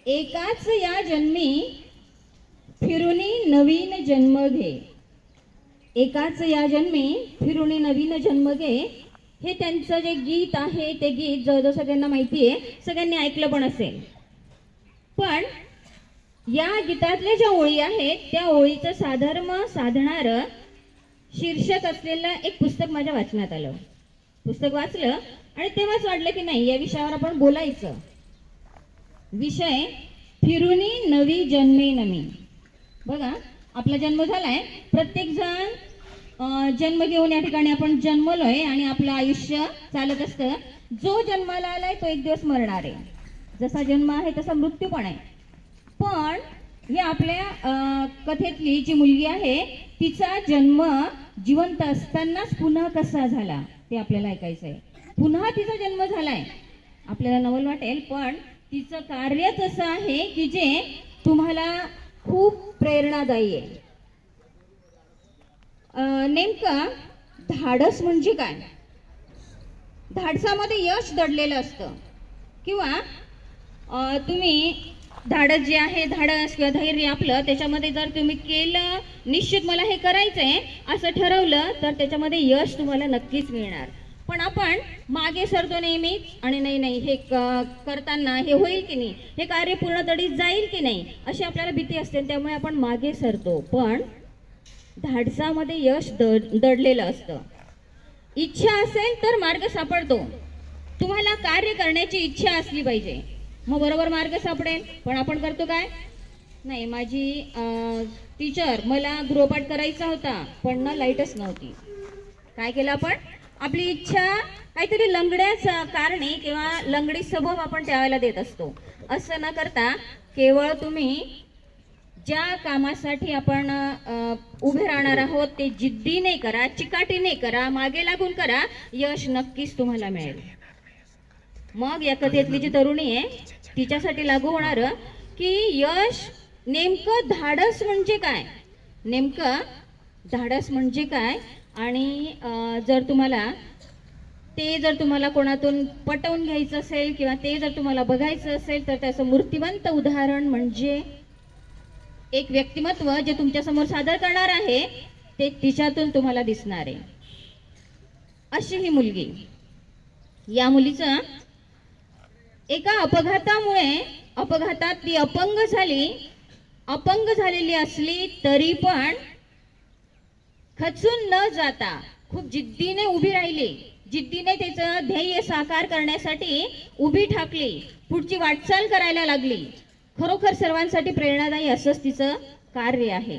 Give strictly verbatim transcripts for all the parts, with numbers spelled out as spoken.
एकाच या जन्मी फिरुनी नवीन जन्म घे, एकाच या जन्मी फिरुनी नवीन जन्म घे, हे त्यांचं जे गीत आहे ते गीत जवळजवळ सगळ्यांना माहिती आहे, सगळ्यांनी ऐकलं पण असेल. पण या गीतातल्या ज्या ओळी आहेत त्या ओळीचं साधर्म साधणारं शीर्षक असलेलं एक पुस्तक माझ्या वाचनात आलं. पुस्तक वाचलं आणि तेव्हाच वाटलं की नाही, या विषयावर आपण बोलायचं. विषय फिरुनी नवी जन्मे नमी. बघा, आपला जन्म झालाय, प्रत्येक जण जन्म घेऊन या ठिकाणी आपण जन्मलोय आणि आपलं आयुष्य चालत असतं. जो जन्माला आलाय तो एक दिवस मरणार आहे. जसा जन्म आहे तसा मृत्यू पण आहे. पण हे आपल्या कथेतली जी मुलगी आहे तिचा जन्म जिवंत असतानाच पुन्हा कसा झाला ते आपल्याला ऐकायचं आहे. पुन्हा तिचा जन्म झालाय, आपल्याला नवल वाटेल, पण तिचं कार्यच असं आहे की जे तुम्हाला खूप प्रेरणादायी आहे. नेमकं धाडस म्हणजे काय? धाडसामध्ये यश दडलेलं असतं किंवा तुम्ही धाडस जे आहे, धाडस किंवा धैर्य आपलं, त्याच्यामध्ये जर तुम्ही केलं, निश्चित मला हे करायचंय असं ठरवलं तर त्याच्यामध्ये यश तुम्हाला नक्कीच मिळणार. पण आपण मागे सरतो नेहमीच आणि नाही नाही हे करताना हे होईल की नाही, हे कार्य पूर्ण तडीत जाईल की नाही, अशी आपल्याला भीती असते, त्यामुळे आपण मागे सरतो. पण धाडसामध्ये यश दड दडलेलं असतं. इच्छा असेल तर मार्ग सापडतो. तुम्हाला कार्य करण्याची इच्छा असली पाहिजे, मग बरोबर मार्ग सापडेल. पण आपण करतो काय? नाही, माझी टीचर मला गृहपाठ करायचा होता पण ना लाईटच नव्हती. काय केलं आपण? आपली इच्छा काहीतरी लंगड्याच कारणे किंवा लंगडी सबब आपण त्यावेळेला देत असतो. असं न करता केवळ तुम्ही ज्या कामासाठी आपण उभे राहणार आहोत ते जिद्दीने करा, चिकाटीने करा, मागे लागून करा, यश नक्कीच तुम्हाला मिळेल. मग या कथेतली जी तरुणी आहे तिच्यासाठी लागू होणार की यश नेमकं धाडस म्हणजे काय, नेमकं धाडस म्हणजे काय. आणि जर तुम्हाला ते जर तुम्हाला कोणातून पटवून घ्यायचं असेल किंवा ते जर तुम्हाला बघायचं असेल तर त्याचं मूर्तिमंत उदाहरण म्हणजे एक व्यक्तिमत्व जे तुमच्या समोर सादर करणार आहे ते तिच्यातून तुम्हाला दिसणार आहे. अशी ही मुलगी. या मुलीचं एका अपघातामुळे, अपघातात ती अपंग झाली. अपंग झालेली असली तरी पण खचून न जाता खूप जिद्दीने उभी राहिली. जिद्दीने त्याचं ध्येय साकार करण्यासाठी उभी ठाकली, पुढची वाटचाल करायला लागली. खरोखर सर्वांसाठी प्रेरणादायी असंच तिचं कार्य आहे.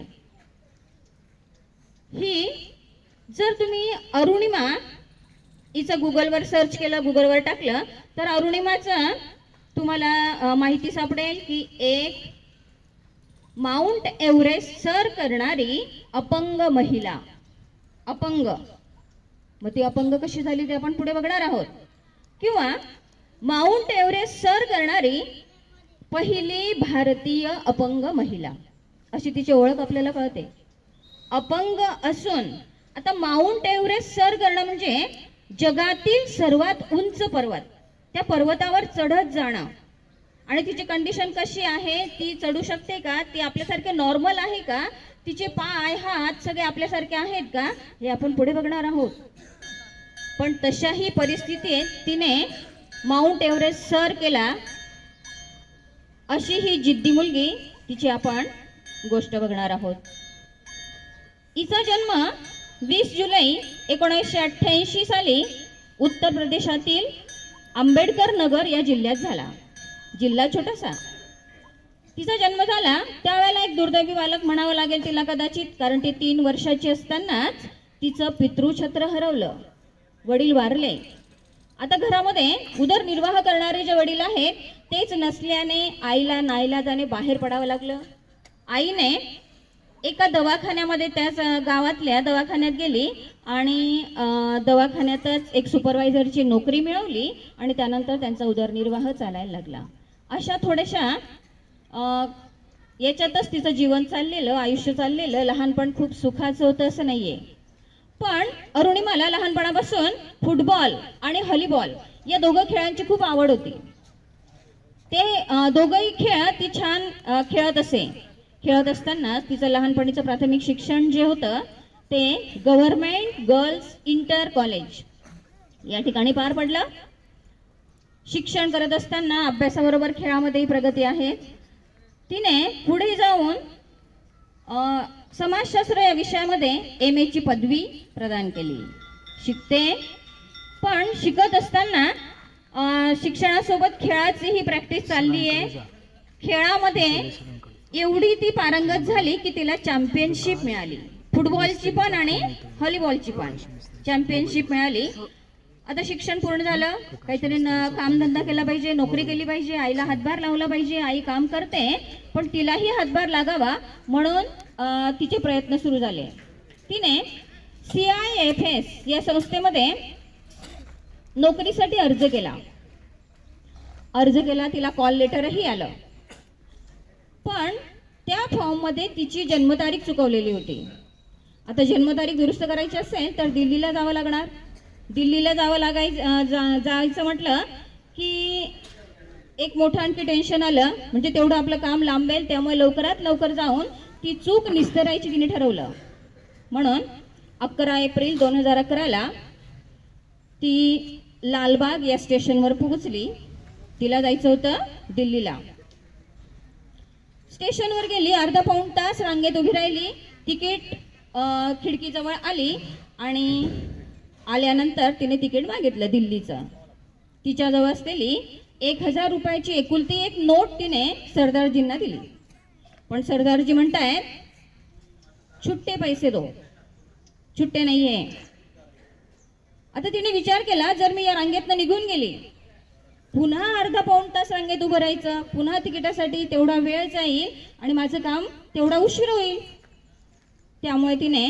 ही जर तुम्ही अरुणिमा हिचं गुगलवर सर्च केलं, गुगलवर टाकलं तर अरुणिमाचं तुम्हाला माहिती सापडेल की एक माउंट एव्हरेस्ट सर करणारी अपंग महिला. अपंग, मग ती अपंग कशी झाली ते आपण पुढे बघणार आहोत. किंवा माउंट एव्हरेस्ट सर करणारी पहिली भारतीय अपंग महिला, अशी तिची ओळख आपल्याला कळते. अपंग असून आता माउंट एव्हरेस्ट सर करणं म्हणजे जगातील सर्वात उंच पर्वत, त्या पर्वतावर चढत जाणं. आणि तिची कंडिशन कशी आहे, ती चढू शकते का, ती आपल्यासारखे नॉर्मल आहे का, तिचे पाय हात सगळे आपल्यासारखे आहेत का, हे आपण पुढे बघणार आहोत. पण तशाही परिस्थितीत तिने माउंट एव्हरेस्ट सर केला. अशी ही जिद्दी मुलगी, तिची आपण गोष्ट बघणार आहोत. हिचा जन्म वीस जुलै एकोणीसशे अठ्ठ्याऐंशी साली उत्तर प्रदेशातील आंबेडकर नगर या जिल्ह्यात झाला. जिल्हा छोटासा. तिचा जन्म झाला त्यावेळेला एक दुर्दैवी बालक म्हणावं लागेल तिला कदाचित, कारण ती तीन वर्षाची असतानाच तिचं पितृछत्र हरवलं. वडील वारले. आता घरामध्ये उदरनिर्वाह करणारे जे वडील आहेत तेच नसल्याने आईला नाईलाजाने बाहेर पडावं लागलं. आईने एका दवाखान्यामध्ये, त्याच गावातल्या दवाखान्यात गेली आणि दवाखान्यातच एक सुपरवायझरची नोकरी मिळवली आणि त्यानंतर त्यांचा उदरनिर्वाह चालायला लागला. अशा थोड्याशा याच्यातच तिचं जीवन चाललेलं, आयुष्य चाललेलं. लहानपण खूप सुखाचं होतं असं नाहीये. पण अरुणिमाला लहानपणापासून फुटबॉल आणि व्हॉलीबॉल या दोघं खेळांची खूप आवड होती. ते अ, दोघंही खेळ ती छान अ, खेळत असे. खेळत असताना तिचं लहानपणीचं प्राथमिक शिक्षण जे होतं ते गव्हर्नमेंट गर्ल्स इंटर कॉलेज या ठिकाणी पार पडलं. शिक्षण करत असताना अभ्यासाबरोबर खेळामध्येही प्रगती आहे. तिने पुढे जाऊन अ, समाजशास्त्र या विषयामध्ये एम ए ची पदवी प्रदान केली. शिकते, पण शिकत असताना अ, शिक्षणासोबत खेळाचीही प्रॅक्टिस चालली आहे. खेळामध्ये एवढी ती पारंगत झाली की तिला चॅम्पियनशिप मिळाली, फुटबॉलची पण आणि व्हॉलीबॉलची पण चॅम्पियनशिप मिळाली. आता शिक्षण पूर्ण झालं, काहीतरी कामधंदा केला पाहिजे, नोकरी केली पाहिजे, आईला हातभार लावला पाहिजे. आई काम करते पण तिलाही हातभार लागावा म्हणून अ, तिचे प्रयत्न सुरू झाले. तिने सी आय एफ एस या संस्थेमध्ये नोकरीसाठी अर्ज केला. अर्ज केला, तिला कॉल लेटरही आलं, पण त्या फॉर्ममध्ये तिची जन्मतारीख चुकवलेली होती. आता जन्मतारीख दुरुस्त करायची असेल तर दिल्लीला जावं लागणार. दिल्लीला जावं लागायचं जा, जायचं म्हटलं की एक मोठं आणखी टेन्शन आलं, म्हणजे तेवढं आपलं काम लांबेल. त्यामुळे लवकरात लवकर जाऊन ती चूक निस्तरायची तिने ठरवलं. म्हणून अकरा एप्रिल दोन हजार अकराला ती लालबाग या स्टेशनवर पोहोचली. तिला जायचं होतं दिल्लीला. स्टेशनवर गेली, अर्धा पाऊण तास रांगेत उभी राहिली. तिकीट खिडकीजवळ आली आणि आल्यानंतर तिने तिकीट मागितलं दिल्लीचं. तिच्याजवळ असलेली एक हजार रुपयाची एकुलती एक नोट तिने सरदारजींना दिली. पण सरदारजी म्हणतायत छुट्टे पैसे दो, छुट्टे नाहीये. आता तिने विचार केला, जर मी या रांगेतनं निघून गेली, पुन्हा अर्धा पाऊण तास रांगेत उभं राहायचं, पुन्हा तिकिटासाठी तेवढा वेळ जाईल आणि माझं काम तेवढा उशीर होईल. त्यामुळे तिने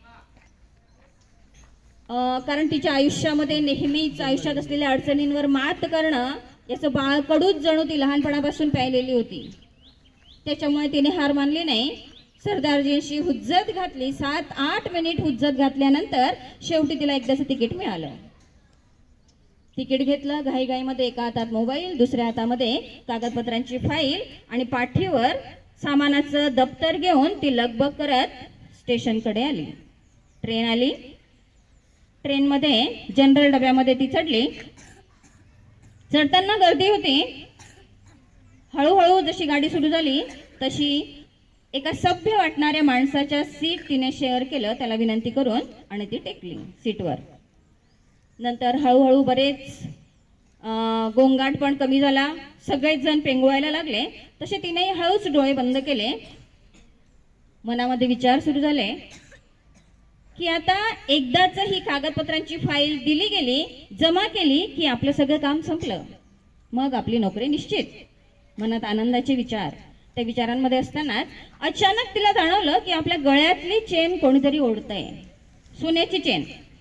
कारण तिच्या आयुष्यामध्ये नेहमीच आयुष्यात असलेल्या अडचणींवर मात करणं याचं बाळकडूच जणू ती लहानपणापासून पाहिलेली होती. त्याच्यामुळे तिने हार मानली नाही. सरदारजींशी हुज्जत घातली. सात आठ मिनिट हुज्जत घातल्यानंतर शेवटी तिला एकदाचं तिकीट मिळालं. तिकीट घेतलं घाईघाईमध्ये. एका हातात मोबाईल, दुसऱ्या हातामध्ये कागदपत्रांची फाईल आणि पाठीवर सामानाचं दप्तर घेऊन ती लगबग करत स्टेशनकडे आली. ट्रेन आली. ट्रेनमध्ये जनरल डब्यामध्ये ती चढली. चढताना गर्दी होती. हळूहळू जशी गाडी सुरू झाली तशी एका सभ्य वाटणाऱ्या माणसाच्या सीट तिने शेअर केलं, त्याला विनंती करून, आणि ती टेकली सीटवर. नंतर हळूहळू बरेच गोंगाट पण कमी झाला. सगळेच जण पेंगवायला लागले. तसे तिने हळूच डोळे बंद केले. मनामध्ये विचार सुरू झाले की आता एकदाच ही कागदपत्रांची फाईल दिली गेली, जमा केली की आपलं सगळं काम संपलं, मग आपली नोकरी निश्चित. मनात आनंदाचे विचार. त्या विचारांमध्ये असतानाच अचानक तिला जाणवलं की आपल्या गळ्यातली चेन कोणीतरी ओढतंय, सोन्याची चेन.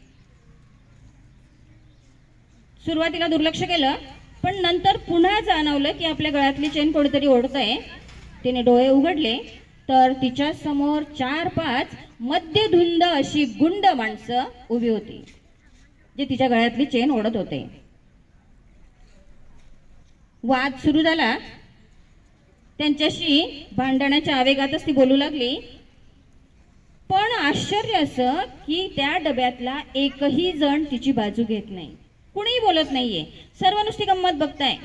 सुरुवातीला दुर्लक्ष केलं, पण नंतर पुन्हा जाणवलं की आपल्या गळ्यातली चेन कोणीतरी ओढतंय. तिने डोळे उघडले तर तिच्या समोर चार पाच मध्यधुंद अशी गुंड माणसं उभी होती, जे तिच्या गळ्यातली चेन ओढत होते. वाद सुरू झाला. त्यांच्याशी भांडणाच्या आवेगातच ती बोलू लागली. पण आश्चर्य असं की त्या डब्यातला एकही जण तिची बाजू घेत नाही, कुणीही बोलत नाहीये. सर्व नुसती गंमत बघताय.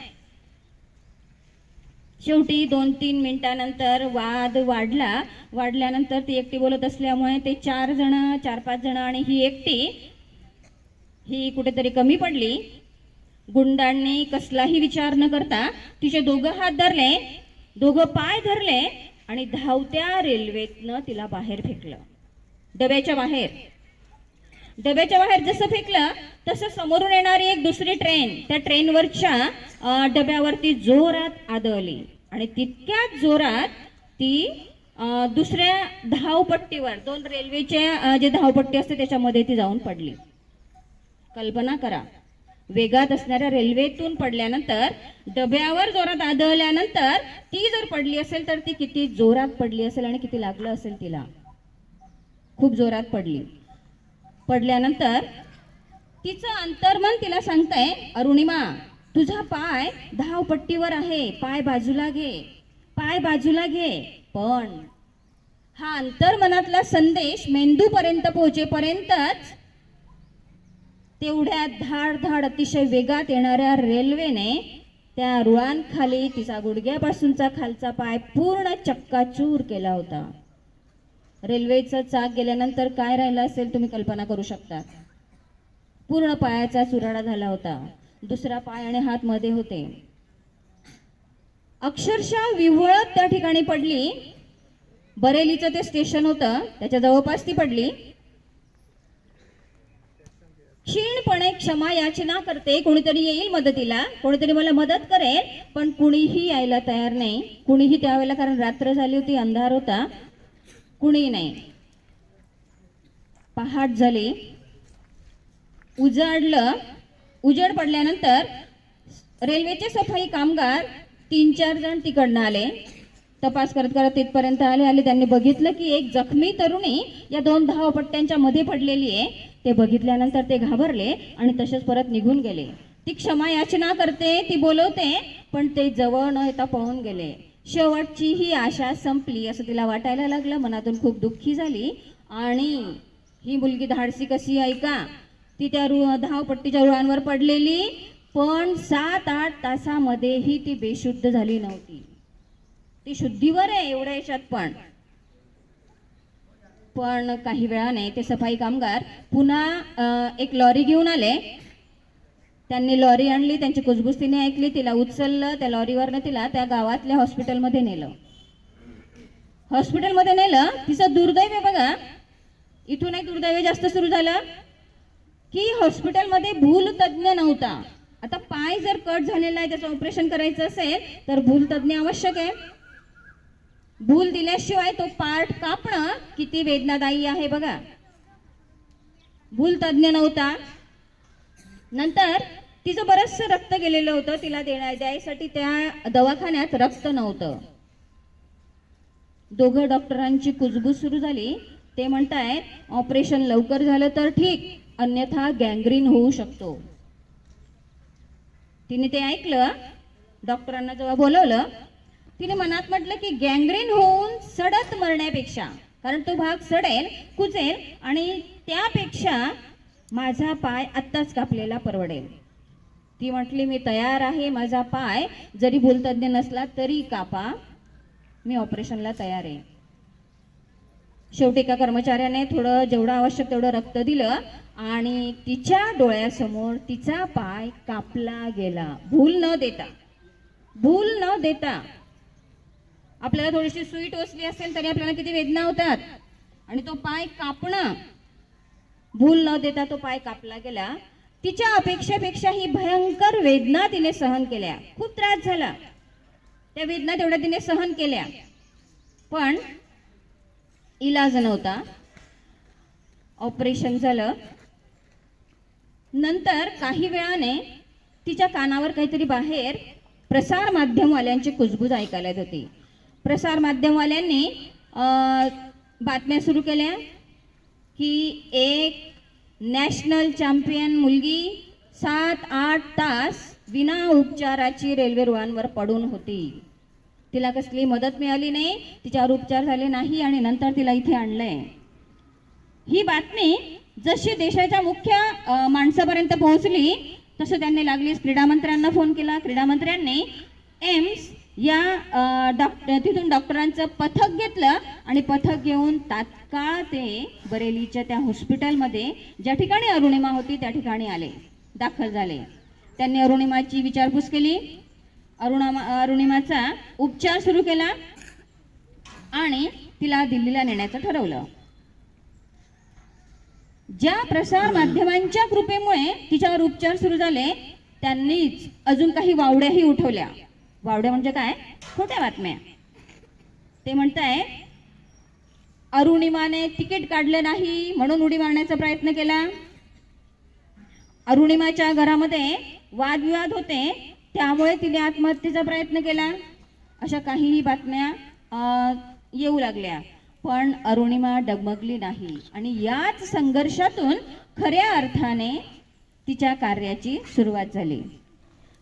शेवटी दोन तीन मिनिटांनंतर वाद वाढला. वाढल्यानंतर ती एकटी बोलत असल्यामुळे ते चार जण चार पाच जण आणि ही एकटी ही कुठेतरी कमी पडली. गुंडांनी कसलाही विचार न करता तिचे दोघं हात धरले, दोघं पाय धरले आणि धावत्या रेल्वेतनं तिला बाहेर फेकलं. डब्याच्या बाहेर. डब्याच्या बाहेर जसं फेकलं तसं समोरून येणारी एक दुसरी ट्रेन त्या ट्रेनवरच्या डब्यावरती जोरात आदळली आणि तितक्याच जोरात ती दुसऱ्या धावपट्टीवर, दोन रेल्वेच्या जे धावपट्टी असते त्याच्यामध्ये ती जाऊन पडली. कल्पना करा, वेगात असणाऱ्या रेल्वेतून पडल्यानंतर, डब्यावर जोरात आदळल्यानंतर ती जर पडली असेल तर ती किती जोरात पडली असेल आणि किती लागलं असेल तिला. खूप जोरात पडली. पडल्यानंतर तिचं अंतर्मन तिला सांगतंय, अरुणिमा तुझा पाय धावपट्टीवर आहे, पाय बाजूला घे, पाय बाजूला घे. पण हा अंतर्मनातला संदेश मेंदूपर्यंत पोहोचेपर्यंतच तेवढ्या धाड धाड अतिशय वेगात येणाऱ्या रेल्वेने त्या रुळांखाली तिचा गुडघ्यापासूनचा खालचा पाय पूर्ण चक्काचूर केला होता. रेल्वेचं चाक गेल्यानंतर काय राहिलं असेल तुम्ही कल्पना करू शकता. पूर्ण पायाचा चुराडा झाला होता. दुसरा पाय आणि हात मध्ये होते. अक्षरशः विव्हळत त्या ठिकाणी पडली. बरेलीचं ते स्टेशन होतं, त्याच्या जवळपास ती पडली. क्षीणपणे क्षमा याचना करते, कोणीतरी येईल मदतीला, कोणीतरी मला मदत करेल, पण कुणीही यायला तयार नाही. कुणीही त्यावेळेला, कारण रात्र झाली होती, अंधार होता, कुणी नाही. पहाट झाली, उजाडलं. उजेड पडल्यानंतर रेल्वेचे सफाई कामगार तीन चार जण तिकडनं आले. तपास करत करत तिथपर्यंत आले आले त्यांनी बघितलं की एक जखमी तरुणी या दोन धावपट्ट्यांच्या मध्ये पडलेली आहे. ते बघितल्यानंतर ते घाबरले आणि तसेच परत निघून गेले. ती क्षमा याचना करते, ती बोलवते, पण ते जवळ न येता पळून गेले. शेवटची ही आशा संपली असं तिला वाटायला लागलं. मनातून खूप दुःखी झाली. आणि ही मुलगी धाडसी कशी आहे का, ती त्या रु धावपट्टीच्या रुळांवर पडलेली, पण सात आठ तासामध्येही ती बेशुद्ध झाली नव्हती. ती शुद्धीवर आहे एवढ्या याच्यात. पण पण काही वेळाने ते सफाई कामगार पुन्हा एक लॉरी घेऊन आले. त्यांनी लॉरी आणली, त्यांची कुजबुज तिने ऐकली, तिला उचललं, त्या लॉरीवरनं तिला त्या गावातल्या हॉस्पिटलमध्ये नेलं. हॉस्पिटलमध्ये नेलं. तिचं दुर्दैव बघा, इथून एक दुर्दैव जास्त सुरू झालं की हॉस्पिटलमध्ये भूलतज्ञ नव्हता. आता पाय जर कट झालेला आहे, त्याचं ऑपरेशन करायचं असेल तर भूलतज्ञ आवश्यक आहे. भूल दिल्याशिवाय तो पार्ट कापणं किती वेदनादायी आहे बघा. भूलतज्ञ नव्हता. नंतर तिचं बरचसं रक्त गेलेलं होतं, तिला देण्या द्यायसाठी त्या दवाखान्यात रक्त नव्हतं. दोघं डॉक्टरांची कुजबूज सुरू झाली. ते म्हणतायत ऑपरेशन लवकर झालं तर ठीक, अन्यथा गँग्रीन होऊ शकतो. तिने ते ऐकलं. डॉक्टरांना जेव्हा बोलवलं, तिने मनात म्हटलं की गँग्रीन होऊन सडत मरण्यापेक्षा, कारण तो भाग सडेल, कुचेल, आणि त्यापेक्षा माझा पाय आत्ताच कापलेला परवडेल. ती म्हटली मी तयार आहे, माझा पाय जरी भूलतज्ञ नसला तरी कापा, मी ऑपरेशनला तयार आहे. शेवटी एका कर्मचाऱ्याने थोडं जेवढं आवश्यक तेवढं रक्त दिलं आणि तिच्या डोळ्यासमोर तिचा पाय कापला गेला. भूल न देता, भूल न देता. आपल्याला थोडीशी सुई टोचली असेल तरी आपल्याला किती वेदना होतात, आणि तो पाय कापणं, भूल न देता तो पाय कापला गेला. तिच्या अपेक्षेपेक्षा ही भयंकर वेदना तिने सहन केल्या. खूप त्रास झाला, त्या वेदना तेवढ्या तिने सहन केल्या, पण इलाज नव्हता. ऑपरेशन झालं. नंतर काही वेळाने तिच्या कानावर काहीतरी बाहेर प्रसार माध्यमवाल्यांची कुजबूज ऐकायला येत होती. प्रसार माध्यमवाल्यांनी बातम्या सुरू केल्या की एक नॅशनल चॅम्पियन मुलगी सात आठ तास विना उपचाराची रेल्वे रुळांवर पडून होती. तिला कसली मदत मिळाली नाही, तिच्यावर उपचार झाले नाही, आणि नंतर तिला इथे आणलंय. ही बातमी जशी देशाच्या मुख्य माणसापर्यंत पोहोचली तसं त्यांनी लागलीच क्रीडा मंत्र्यांना फोन केला. क्रीडा मंत्र्यांनी एम्स या डॉक्टर तिथून डॉक्टरांचं पथक घेतलं आणि पथक घेऊन तात्काळ ते बरेलीच्या त्या हॉस्पिटलमध्ये ज्या ठिकाणी अरुणिमा होती त्या ठिकाणी आले, दाखल झाले. त्यांनी अरुणिमाची विचारपूस केली, अरुणिमा अरुणिमाचा उपचार सुरू केला आणि तिला दिल्लीला नेण्याचं ठरवलं. ज्या प्रसार माध्यमांच्या कृपेमुळे तिच्यावर उपचार सुरू झाले त्यांनीच अजून काही वावड्याही उठवल्या. वावड्या म्हणजे काय? खोट्या बातम्या. ते म्हणताय अरुणिमाने तिकीट काढले नाही म्हणून उडी मारण्याचा प्रयत्न केला. अरुणिमाच्या घरामध्ये वादविवाद होते त्यामुळे तिने आत्महत्येचा प्रयत्न केला. अशा काहीही बातम्या येऊ लागल्या, पण अरुणिमा डगमगली नाही आणि याच संघर्षातून खऱ्या अर्थाने तिच्या कार्याची सुरुवात झाली.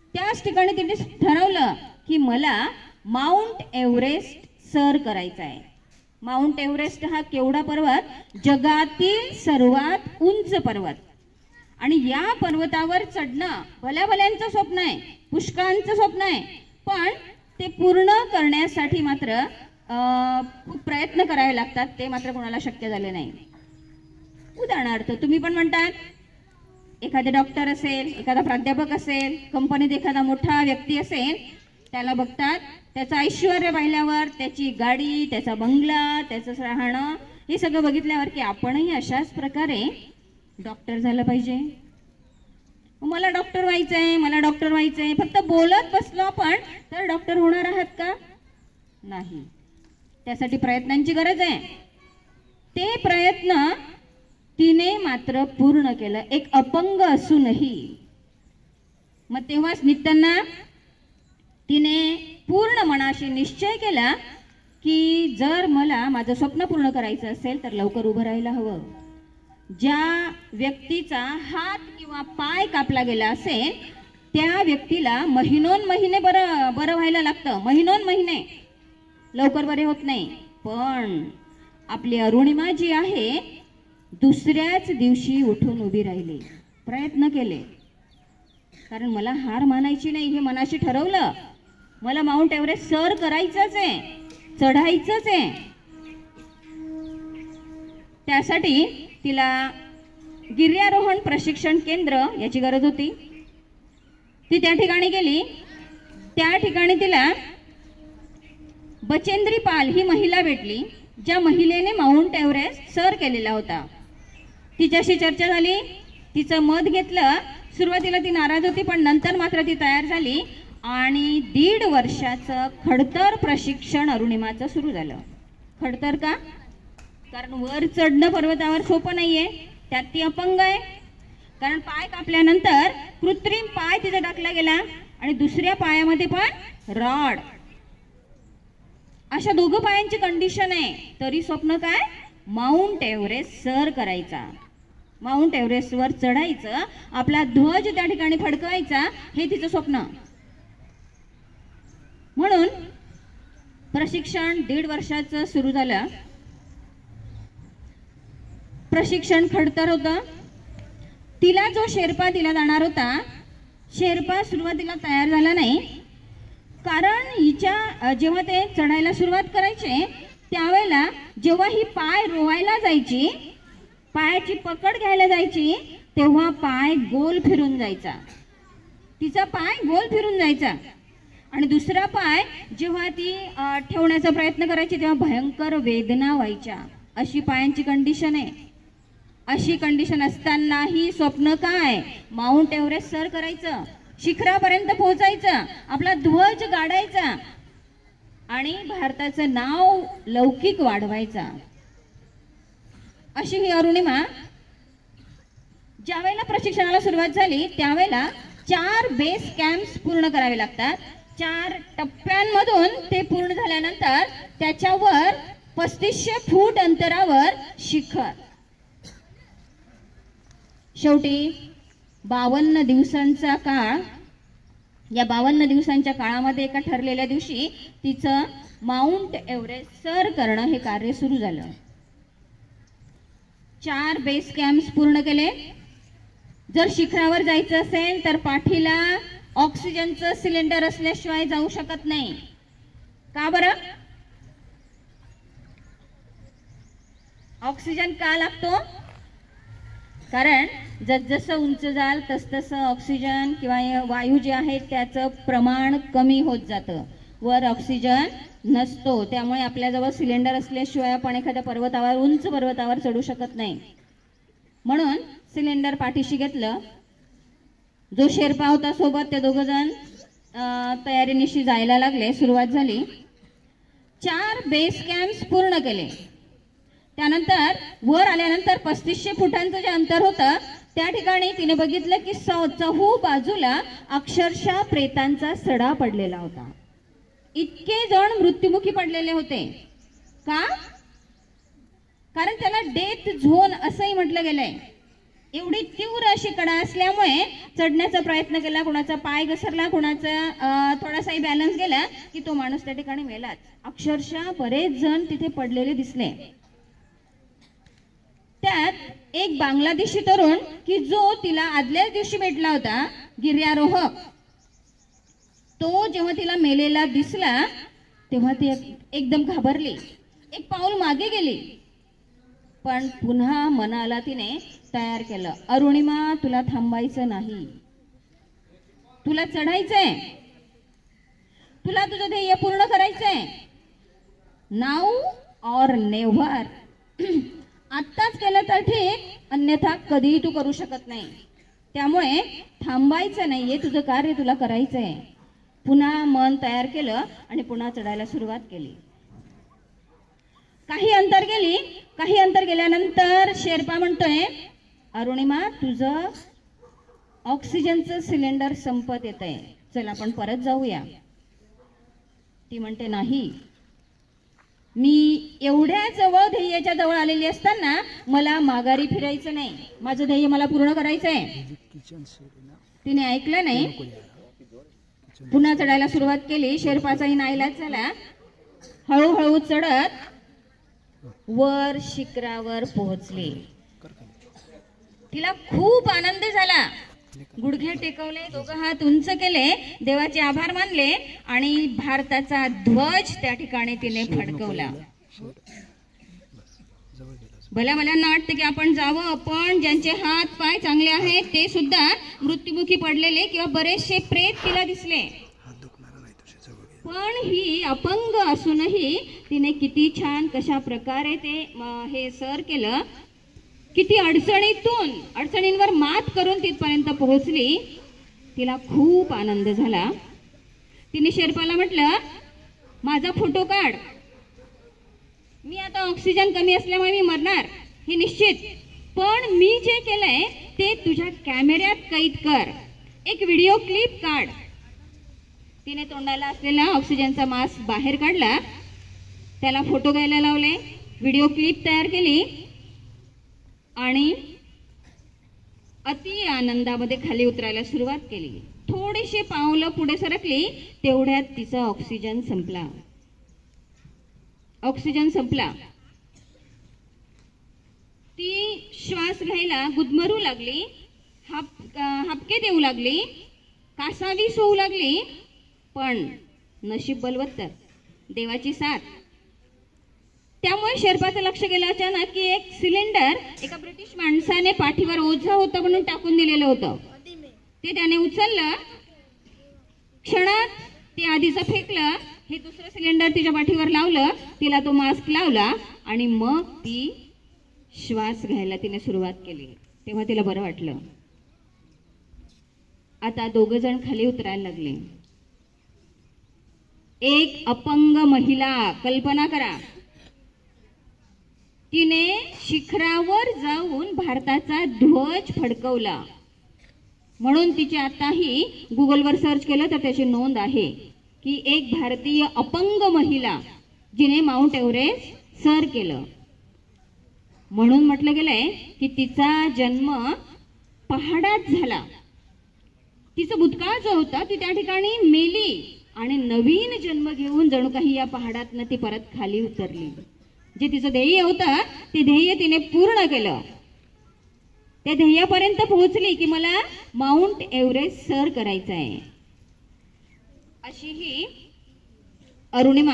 त्याच ठिकाणी तिने ठरवलं की मला माउंट एव्हरेस्ट सर करायचा आहे. माउंट एव्हरेस्ट हा केवढा पर्वत? जगातील सर्वात उंच पर्वत. आणि या पर्वतावर चढणं भल्या भल्यांचं स्वप्न आहे, पुष्कळांचं स्वप्न आहे, पण ते पूर्ण करण्यासाठी मात्र खूप प्रयत्न करावे लागतात. ते मात्र कोणाला शक्य झाले नाही. उदाहरणार्थ तुम्ही पण म्हणतात, एखादे डॉक्टर असेल, एखादा प्राध्यापक असेल, कंपनीत एखादा मोठा व्यक्ती असेल, त्याला बघतात, त्याचं ऐश्वर्य पाहिल्यावर, त्याची गाडी, त्याचा बंगला, त्याचं राहणं, हे सगळं बघितल्यावर की आपणही अशाच प्रकारे डॉक्टर झालं पाहिजे. मला डॉक्टर व्हायचं आहे, मला डॉक्टर व्हायचं आहे. फक्त बोलत बसलो आपण तर डॉक्टर होणार आहात का? नाही. त्यासाठी प्रयत्नांची गरज आहे. ते प्रयत्न तिने मात्र पूर्ण केलं, एक अपंग असूनही. मग तेव्हाच निघताना तिने पूर्ण मनाशी निश्चय केला की जर मला माझं स्वप्न पूर्ण करायचं असेल तर लवकर उभं राहायला हवं. ज्या व्यक्तीचा हात किंवा पाय कापला गेला असेल त्या व्यक्तीला महिनोन महिने बरं बरं व्हायला लागतं. महिनोन महिने लवकर बरे होत नाही. पण आपली अरुणिमा जी आहे दुसऱ्याच दिवशी उठून उभी राहिली, प्रयत्न केले. कारण मला हार मानायची नाही हे मनाशी ठरवलं. मला माउंट एव्हरेस्ट सर करायचंच आहे, चढायचंच आहे. त्यासाठी तिला गिर्यारोहण प्रशिक्षण केंद्र याची गरज होती. ती त्या ठिकाणी गेली. त्या ठिकाणी तिला बचेंद्री पाल ही महिला भेटली, ज्या महिलेने माउंट एव्हरेस्ट सर केलेला होता. तिच्याशी चर्चा झाली, तिचं मत घेतलं. सुरुवातीला ती नाराज होती, पण नंतर मात्र ती तयार झाली आणि दीड वर्षाचं खडतर प्रशिक्षण अरुणिमाचं सुरू झालं. खडतर का? कारण वर चढणं पर्वतावर सोपं नाहीये, त्यात ती अपंग आहे. कारण पाय कापल्यानंतर कृत्रिम पाय तिचा टाकला गेला आणि दुसऱ्या पायामध्ये पण रॉड. अशा दोघं पायांची कंडिशन आहे. तरी स्वप्न काय? माउंट एव्हरेस्ट सर करायचा, माउंट एव्हरेस्ट वर चढायचं, आपला ध्वज त्या ठिकाणी फडकवायचा, हे तिचं स्वप्न. म्हणून प्रशिक्षण दीड वर्षाचं सुरू झालं. प्रशिक्षण खडतर होतं. तिला जो शेर्पा दिला जाणार होता, शेर्पा सुरुवातीला तयार झाला नाही. कारण हिच्या जेव्हा ते चढायला सुरुवात करायचे त्यावेळेला जेव्हा ही पाय रोवायला जायची, पायाची पकड घ्यायला जायची, तेव्हा पाय गोल फिरून जायचा. तिचा पाय गोल फिरून जायचा आणि दुसरा पाय जेव्हा ती ठेवण्याचा प्रयत्न करायची तेव्हा भयंकर वेदना व्हायच्या. अशी पायांची कंडिशन आहे. अशी कंडिशन असतानाही स्वप्न काय? माउंट एव्हरेस्ट सर करायचं, शिखरापर्यंत पोहोचायचं, आपला ध्वज गाडायचा आणि भारताचं नाव लौकिक वाढवायचा. अशी ही अरुणिमा. ज्यावेळेला प्रशिक्षणाला सुरुवात झाली त्यावेळेला चार बेस कॅम्प्स पूर्ण करावे लागतात. चार टप्प्यांमधून ते पूर्ण झाल्यानंतर त्याच्यावर पस्तीसशे फूट अंतरावर शिखर. शेवटी बावन्न दिवसांचा काळ. या बावन्न दिवसांच्या काळामध्ये एका ठरलेल्या दिवशी तिचं माउंट एव्हरेस्ट सर करणं हे कार्य सुरू झालं. चार बेस कॅम्प्स पूर्ण केले. जर शिखरावर जायचं असेल तर पाठीला ऑक्सिजनचं सिलेंडर असल्याशिवाय जाऊ शकत नाही. का बरं? ऑक्सिजन का लागतो? कारण जसजसं उंच जाल तसतसं ऑक्सिजन किंवा वायू जे आहे त्याचं प्रमाण कमी होत जातं. वर ऑक्सिजन नसतो, त्यामुळे आपल्याजवळ सिलेंडर असल्याशिवाय आपण एखाद्या पर्वतावर, उंच पर्वतावर चढू शकत नाही. म्हणून सिलेंडर पाठीशी घेतलं. जो शेर्पा होता सोबत ते दोघं जण तयारीनिशी जायला लागले. सुरुवात झाली. चार बेस कॅम्प्स पूर्ण केले. त्यानंतर वर आल्यानंतर पस्तीसशे फुटांचं जे अंतर होतं त्या ठिकाणी तिने बघितलं की चहू बाजूला अक्षरशः प्रेतांचा सडा पडलेला होता. इतके जण मृत्युमुखी पडलेले होते. का? कारण त्याला डेथ झोन असंही म्हटलं गेलंय. एवढी तीव्र अशी कडा असल्यामुळे चढण्याचा प्रयत्न केला, कोणाचा पाय घसरला, कोणाचा थोडासाही बॅलन्स गेला की तो माणूस त्या ठिकाणी मेलाच. अक्षरशः बरेच जण तिथे पडलेले दिसले. त्यात एक बांगलादेशी तरुण की जो तिला आदल्याच दिवशी भेटला होता, गिर्यारोहक, तो जेव्हा तिला मेलेला दिसला तेव्हा ती एकदम घाबरली, एक पाऊल मागे गेली. पण पुन्हा मनाला तिने तयार केलं, अरुणिमा तुला थांबायचं नाही, तुला चढायचंय, तुला तुझं ध्येय पूर्ण करायचंय. नाऊ और नेव्हर. आत्ताच केलं तर ठीक, अन्यथा कधीही तू करू शकत नाही. त्यामुळे थांबायचं नाहीये, तुझं कार्य तुला करायचंय. पुन्हा मन तयार केलं आणि पुन्हा चढायला सुरुवात केली. काही अंतर गेली, काही अंतर गेल्यानंतर शेर्पा म्हणतोय, अरुणिमा तुझं ऑक्सिजनचं सिलेंडर संपत येतंय, चल आपण परत जाऊया. ती म्हणते नाही, मी एवढ्या जवळ ध्येयाच्या जवळ आलेली असताना मला माघारी फिरायचं नाही, माझं ध्येय मला पूर्ण करायचंय. तिने ऐकलं नाही, पुन्हा चढायला सुरुवात केली. शेर्पाचाही नाईलाज झाला. हळूहळू चढत वर शिखरावर पोहोचली. तिला खूप आनंद झाला. गुडघे टेकवले, दोघं हात उंच केले, देवाचे आभार मानले आणि भारताचा ध्वज त्या ठिकाणी तिने फडकवला. भल्या भल्यांना वाटतं की आपण जावं, पण ज्यांचे हात पाय चांगले आहेत ते सुद्धा मृत्युमुखी पडलेले किंवा बरेचसे प्रेत तिला दिसले. पण ही अपंग असूनही तिने किती छान कशा प्रकारे ते हे सर केलं, किती अडचणीतून अडचणींवर मात करून तिथपर्यंत पोहोचली. तिला खूप आनंद झाला. तिने शेर्पाला म्हटलं, माझा फोटो काढ, मी आता ऑक्सिजन कमी असल्यामुळे मी मरणार हे निश्चित, पण मी जे केलंय ते तुझ्या कॅमेऱ्यात कैद कर, एक व्हिडिओ क्लिप काढ. तिने तोंडाला असलेला ऑक्सिजनचा मास्क बाहेर काढला, त्याला फोटो घ्यायला लावले, व्हिडिओ क्लिप तयार केली आणि अति आनंदामध्ये खाली उतरायला सुरुवात केली. थोडीशी पावलं पुढे सरकली, तेवढ्यात तिचा ऑक्सिजन संपला. ऑक्सिजन संपला. ती श्वास घ्यायला गुदमरू लागली, हाप हापके देऊ लागली, कासावीस होऊ लागली. पण नशीब बलवत्तर, देवाची साथ. त्यामुळे शेर्पाचं लक्ष गेलं अचानक की एक सिलेंडर एका ब्रिटिश माणसाने पाठीवर ओझं होतं म्हणून टाकून दिलेलं होतं. ते त्याने उचललं, क्षणात ते आधीचं फेकलं, हे दुसरं सिलेंडर तिच्या पाठीवर लावलं, तिला तो मास्क लावला आणि मग ती श्वास घ्यायला तिने सुरुवात केली. तेव्हा तिला बरं वाटलं. आता दोघ जण खाली उतरायला लागले. एक अपंग महिला, कल्पना करा, तिने शिखरावर जाऊन भारताचा ध्वज फडकवला. म्हणून तिचे आताही गुगलवर सर्च केलं तर त्याची नोंद आहे की एक भारतीय अपंग महिला जिने माउंट एव्हरेस्ट सर केलं. म्हणून म्हटलं गेलंय की तिचा जन्म पहाडात झाला. तिचा भूतकाळ जो होता ती त्या ठिकाणी मेली आणि नवीन जन्म घेऊन जणू काही या पहाडातनं ती परत खाली उतरली. जे तिचं ध्येय होतं ते ध्येय तिने पूर्ण केलं. त्या ध्येयापर्यंत पोहोचली की मला माउंट एव्हरेस्ट सर करायचं आहे. अशी ही अरुणिमा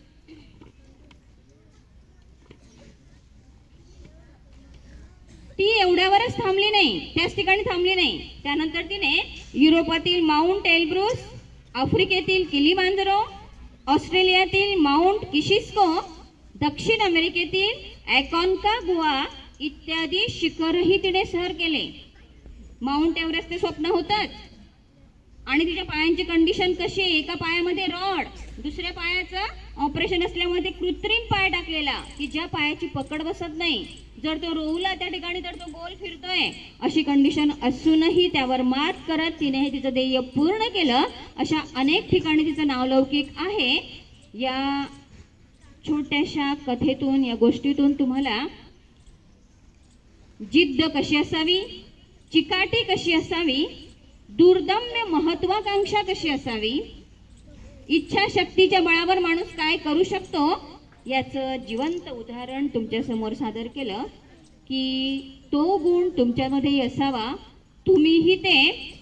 ती एवढ्यावरच थांबली नाही, त्याच ठिकाणी थांबली नाही. त्यानंतर तिने युरोपातील माउंट एल्ब्रुस, आफ्रिकेतील किलिमांजारो, ऑस्ट्रेलियातील माउंट किशिस्को, दक्षिण अमेरिकेतील ॲकॉन्कागुआ इत्यादी शिखरही तिने सर केले. माउंट एव्हरेस्ट स्वप्न होतच. आणि तिच्या पायांची कंडिशन कशी आहे, एका पायामध्ये रॉड, दुसऱ्या पायाचं ऑपरेशन असल्यामुळे ते कृत्रिम पाय टाकलेला की ज्या पायाची पकड बसत नाही, जर तो रोवला त्या ठिकाणी तर तो गोल फिरतोय, अशी कंडिशन असूनही त्यावर मात करत तिने हे तिचं ध्येय पूर्ण केलं. अशा अनेक ठिकाणी तिचं नावलौकिक आहे. या छोट्याशा कथेतून, या गोष्टीतून तुम्हाला जिद्द कशी असावी, चिकाटी कशी असावी, दुर्दम्य महत्वाकांक्षा कशी असावी, इच्छाशक्तीच्या बळावर माणूस काय करू शकतो याचं जिवंत उदाहरण तुमच्या समोर सादर केलं की तो गुण तुमच्यामध्ये असावा, तुम्हीही ते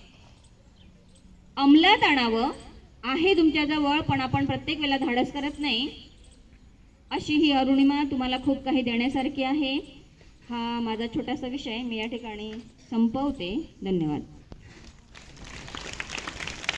अंमलात आणावं. आहे तुमच्याजवळ पण आपण प्रत्येक वेळेला धाडस करत नाही. अशी ही अरुणिमा तुम्हाला खूप काही देण्यासारखी आहे. हा माझा छोटासा विषय मी या ठिकाणी संपवते. धन्यवाद.